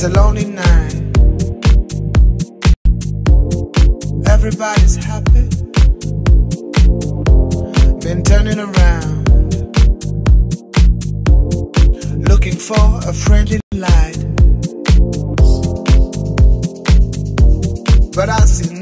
It's a lonely night. Everybody's happy. Been turning around, looking for a friendly light. But I see